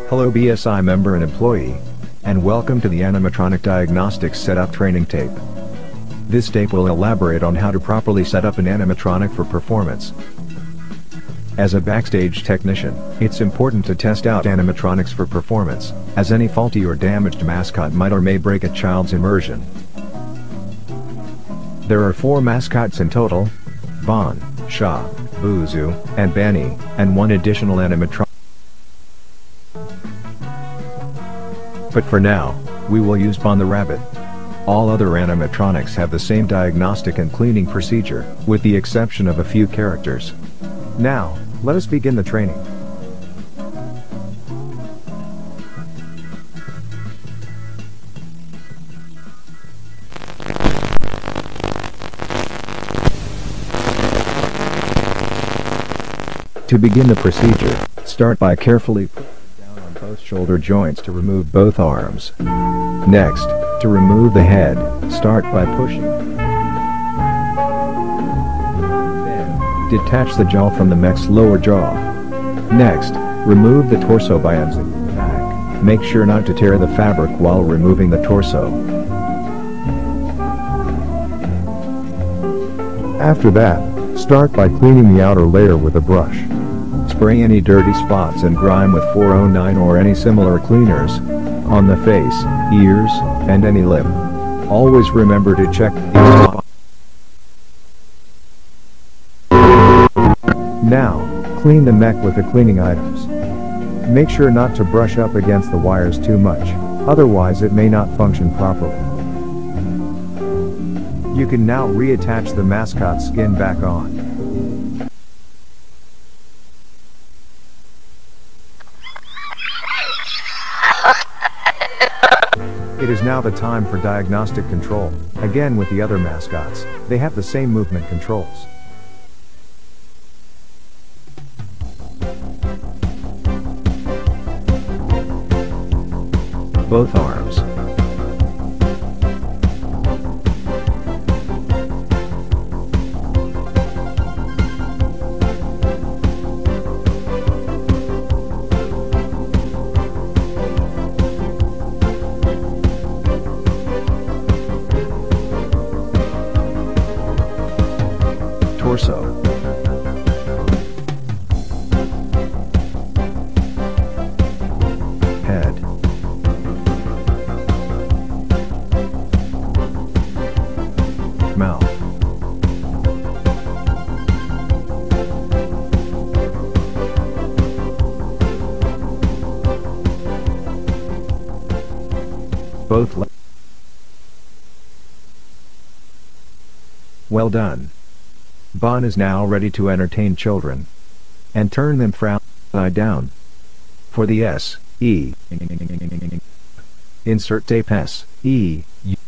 Hello BSI member and employee, and welcome to the animatronic diagnostics setup training tape. This tape will elaborate on how to properly set up an animatronic for performance. As a backstage technician, it's important to test out animatronics for performance, as any faulty or damaged mascot might or may break a child's immersion. There are 4 mascots in total: Bon, Sha, Buzu, and Benny, and 1 additional animatronic. But for now, we will use Bon the rabbit. All other animatronics have the same diagnostic and cleaning procedure, with the exception of a few characters. Now, let us begin the training. To begin the procedure, start by carefully putting down on both shoulder joints to remove both arms. Next, to remove the head, start by pushing. Then, detach the jaw from the mech's lower jaw. Next, remove the torso by unzipping the back. Make sure not to tear the fabric while removing the torso. After that, start by cleaning the outer layer with a brush. Spray any dirty spots and grime with 409 or any similar cleaners on the face, ears, and any lip. Always remember to check these spots. Now, clean the mech with the cleaning items. Make sure not to brush up against the wires too much, otherwise it may not function properly. You can now reattach the mascot skin back on. It is now the time for diagnostic control. Again with the other mascots, they have the same movement controls. Both arms. Torso. Head. Mouth. Both legs. Well done. Bon is now ready to entertain children and turn them upside down. For the S, E, insert tape S, E, U.